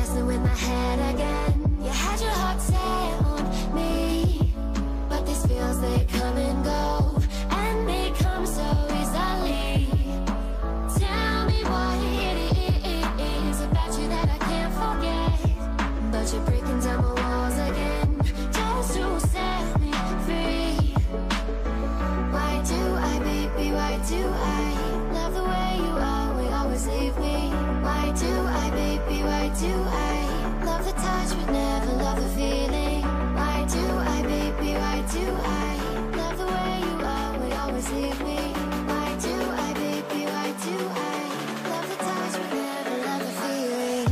messing with my head again. You had your heart set on me, but these feels, they come and go, and they come so easily. Tell me what it is about you that I can't forget, but you're breaking down my walls again, just to set me free. Why do I, baby, why do I love the way you always leave me? Why do I, baby, why do I love the touch but never love the feeling? Why do I, baby, why do I love the way you always leave me? Why do I, baby, why do I love the touch but never love the feeling?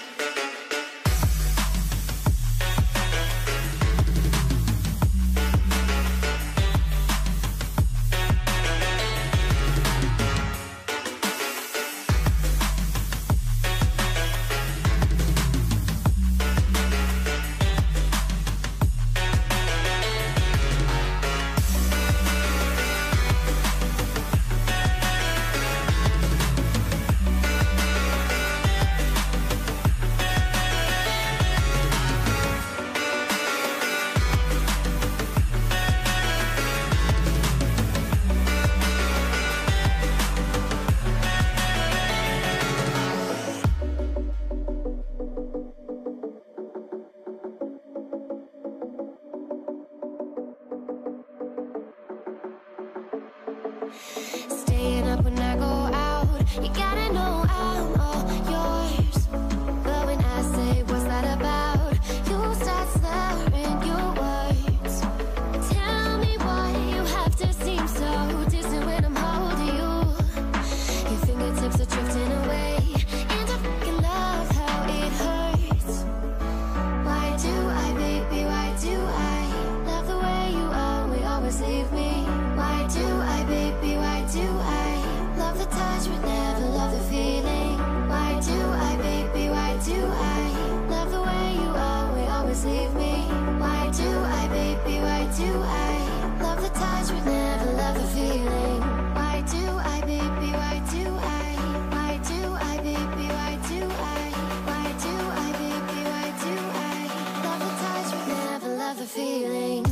Staying up when I go out, you gotta know I'm all yours. But when I say what's that about, you start slurring your words. Tell me why you have to seem so distant when I'm holding you. Your fingertips are drifting away into fucking love, how it hurts. Why do I, baby, why do I love the way you always leave me? Why do I, baby, why do I love the touch but never love the feeling? Why do I, baby, why do I love the way you always leave me? Why do I, baby, why do I love the touch but never love the feeling? Why do I, baby, why do I? Why do I, baby, why do I? Why do I, baby, why do I love the touch but never love the feeling?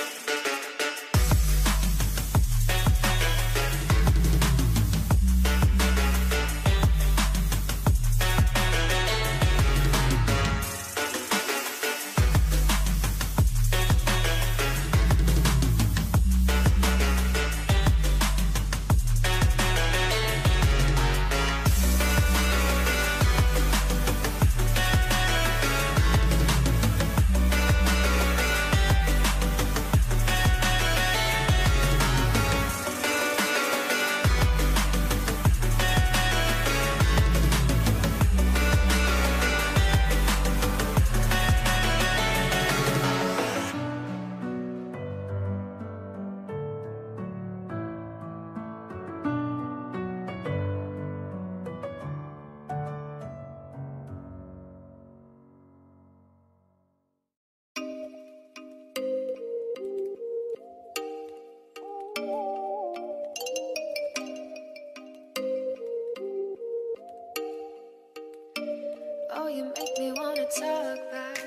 Oh, you make me wanna talk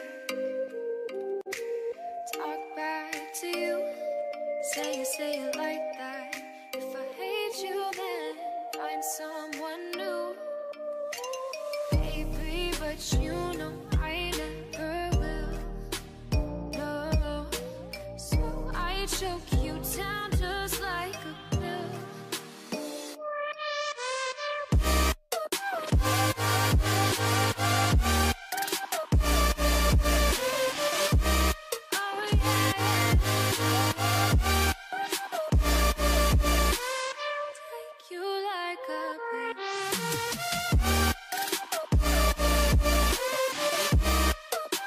back to you. Say it like that. If I hate you, then find someone new, baby. But you know I never will. No, so I choke you down just like a pill.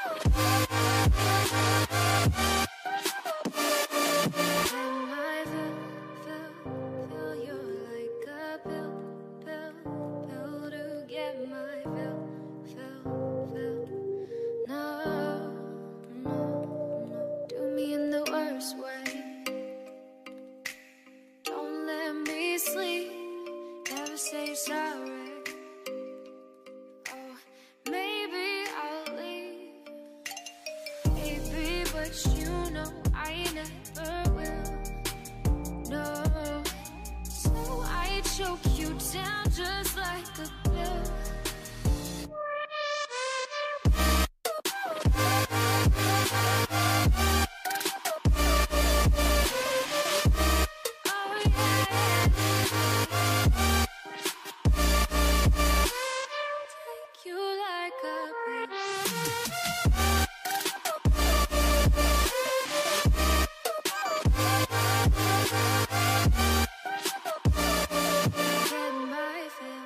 My Getting my fill.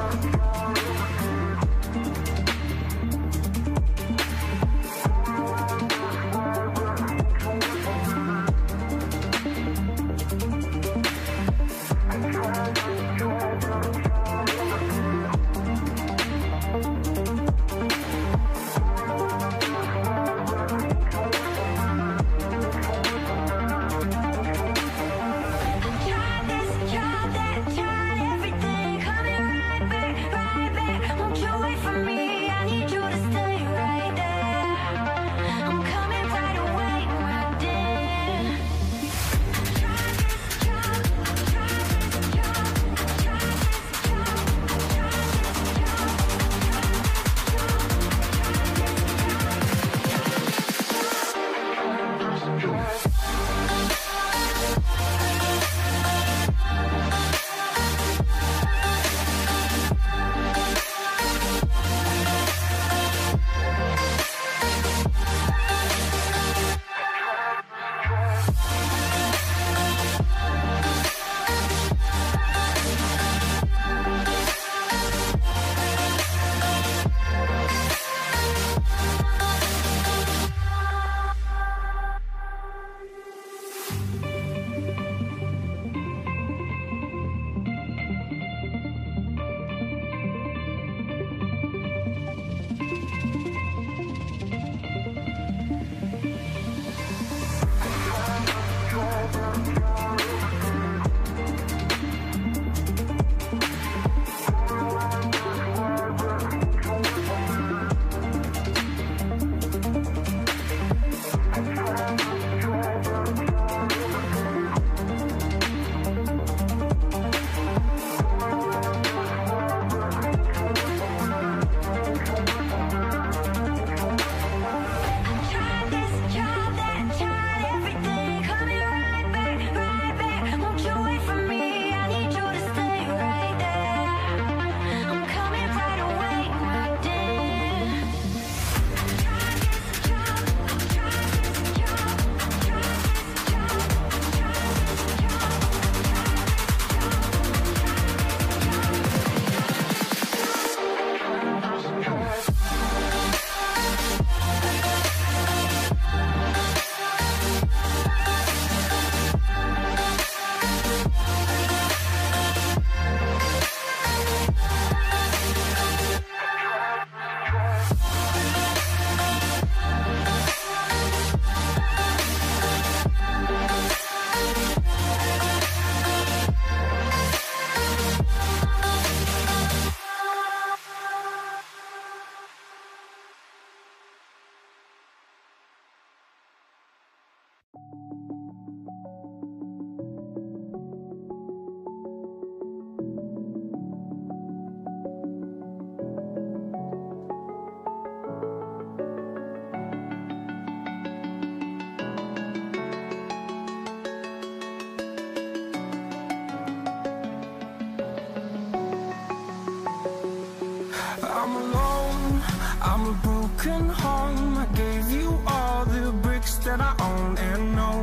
I'm alone, I'm a broken home. I gave you all the bricks that I own and know.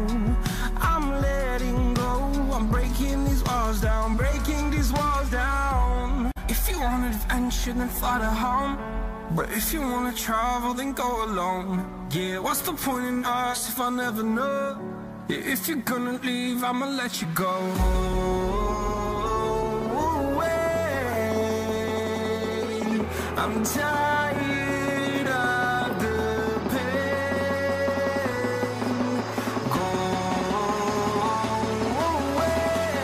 I'm letting go, I'm breaking these walls down, breaking these walls down. If you want adventure, then fly to home. But if you wanna travel, then go alone. Yeah, what's the point in us if I never know? Yeah, if you're gonna leave, I'ma let you go. I'm tired of the pain. Go away.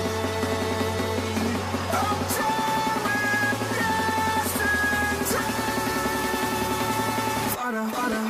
I'm tired of distant time. Fada, fada.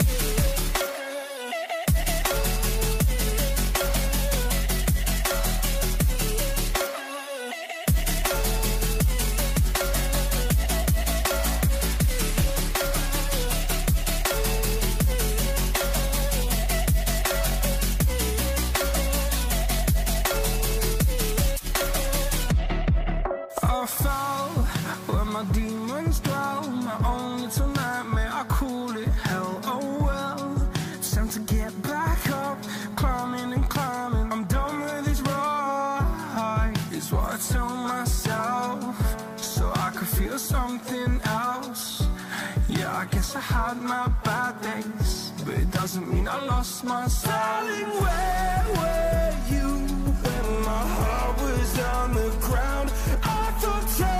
I fell where my demons dwell. My own little nightmare, I call it hell. Oh well, it's time to get back up. Climbing and climbing, I'm done with this ride, is what I tell myself, so I could feel something else. Yeah, I guess I had my bad days, but it doesn't mean I lost my style. Darling, where were you when my heart was on the ground? I thought